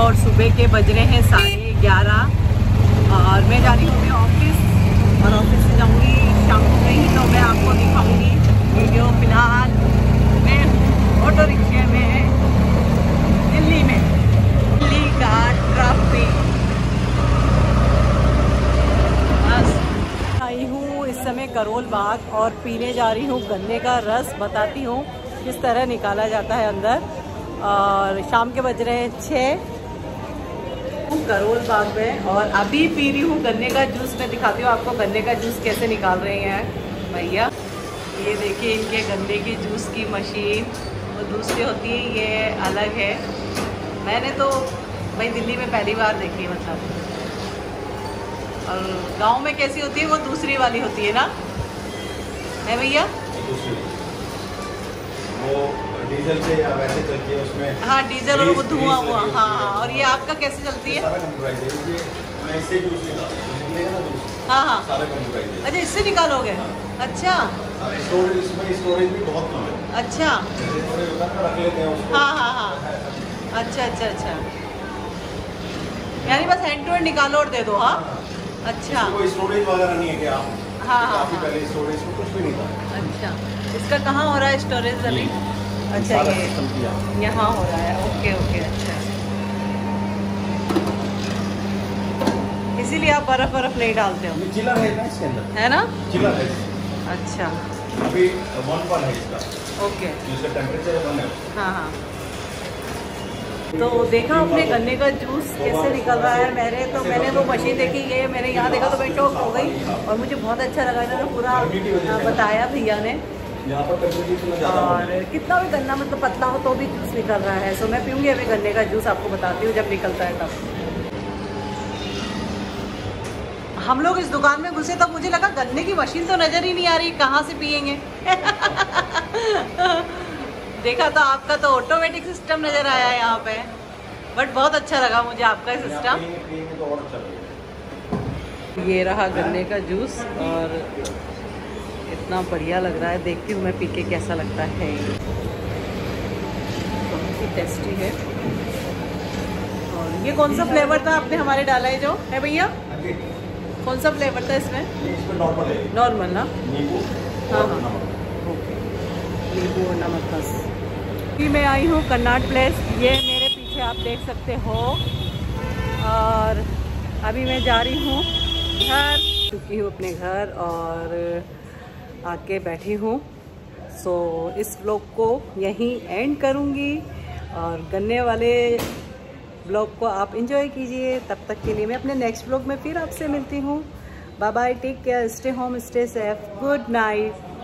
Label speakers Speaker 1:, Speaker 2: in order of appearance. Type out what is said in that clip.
Speaker 1: और सुबह के बज रहे हैं 11:30 और मैं जा रही हूँ अपने ऑफिस और ऑफिस से जाऊँगी शाम को कहीं, तो मैं आपको दिखाऊँगी वीडियो। फिलहाल मैं हूँ ऑटो रिक्शे में दिल्ली में, दिल्ली का ट्रैफिक। बस आई हूँ इस समय करोल बाग और पीने जा रही हूँ गन्ने का रस। बताती हूँ किस तरह निकाला जाता है अंदर। और शाम के बज रहे हैं 6 करोल बाग में और अभी पी रही हूँ गन्ने का जूस। मैं दिखाती हूँ आपको गन्ने का जूस कैसे निकाल रहे हैं भैया। ये देखिए इनके गन्ने की जूस की मशीन, वो दूसरी होती है, ये अलग है। मैंने तो भाई दिल्ली में पहली बार देखी है मतलब। और गांव में कैसी होती है वो दूसरी वाली होती है ना, है भैया?
Speaker 2: वो डीजल से या वैसे चलती है उसमें।
Speaker 1: हाँ डीजल और वो धुआं हुआ। हाँ और ये आपका कैसे चलती है?
Speaker 2: सारा कंप्यूटराइज है ये, मैं इससे जूस निकालूंगा ना जूस।
Speaker 1: हाँ हाँ
Speaker 2: सारा कंप्यूटराइज है।
Speaker 1: अच्छा इससे निकालोगे? अच्छा
Speaker 2: स्टोरेज, इसमें स्टोरेज भी बहुत कम है।
Speaker 1: अच्छा
Speaker 2: जैसे स्टोरेज होता है ना, रख लेते हैं उसको।
Speaker 1: हाँ हाँ हाँ अच्छा अच्छा अच्छा, यानी बस हैंड टू हैंड निकालो और दे दो। हाँ अच्छा,
Speaker 2: कोई स्टोरेज वगैरह नहीं है कि आप।
Speaker 1: हाँ हाँ
Speaker 2: काफी पहले स्टोरेज को कुछ भी नहीं था।
Speaker 1: अच्छा इसका कहाँ हो रहा है स्टोरेज अभी? अच्छा ये यहाँ हो रहा है। ओके ओके अच्छा, इसीलिए आप बर्फ नहीं डालते हो?
Speaker 2: चिलर है ना इसके अंदर,
Speaker 1: है ना?
Speaker 2: चिलर है।
Speaker 1: अच्छा
Speaker 2: अभी 1 पर है इसका।
Speaker 1: ओके
Speaker 2: जिसका टेम्परेचर 1 है।
Speaker 1: हाँ हाँ। तो देखा आपने गन्ने का जूस कैसे निकल रहा है मेरे, तो मैंने वो मशीन देखी, ये मैंने यहाँ देखा तो मैं शॉक हो गई और मुझे बहुत अच्छा लगा। इन्होंने पूरा बताया भैया ने। और कितना भी गन्ना मतलब पतला हो तो भी जूस निकल रहा है। सो मैं पीऊँगी अभी गन्ने का जूस, आपको बताती हूँ जब निकलता है तब। हम लोग इस दुकान में घुसे तब मुझे लगा गन्ने की मशीन तो नज़र ही नहीं आ रही, कहाँ से पियेंगे। देखा तो आपका तो ऑटोमेटिक सिस्टम नज़र आया है यहाँ पे, बट बहुत अच्छा लगा मुझे आपका सिस्टम। ये रहा गन्ने का जूस और इतना बढ़िया लग रहा है। देखती हूँ मैं पी के कैसा लगता है। बहुत ही टेस्टी है। और ये कौन सा फ्लेवर था आपने हमारे डाला है जो है भैया? कौन सा फ्लेवर था इसमें? नॉर्मल ना? हाँ हाँ ओके, नींबू और नमक बस। अभी मैं आई हूँ कन्नाट प्लेस, ये मेरे पीछे आप देख सकते हो। और अभी मैं जा रही हूँ घर, चुकी हूँ अपने घर और आके बैठी हूँ। सो इस व्लॉग को यहीं एंड करूँगी और गन्ने वाले व्लॉग को आप एंजॉय कीजिए। तब तक के लिए मैं अपने नेक्स्ट व्लॉग में फिर आपसे मिलती हूँ। Bye bye, take care, stay home, stay safe, good night.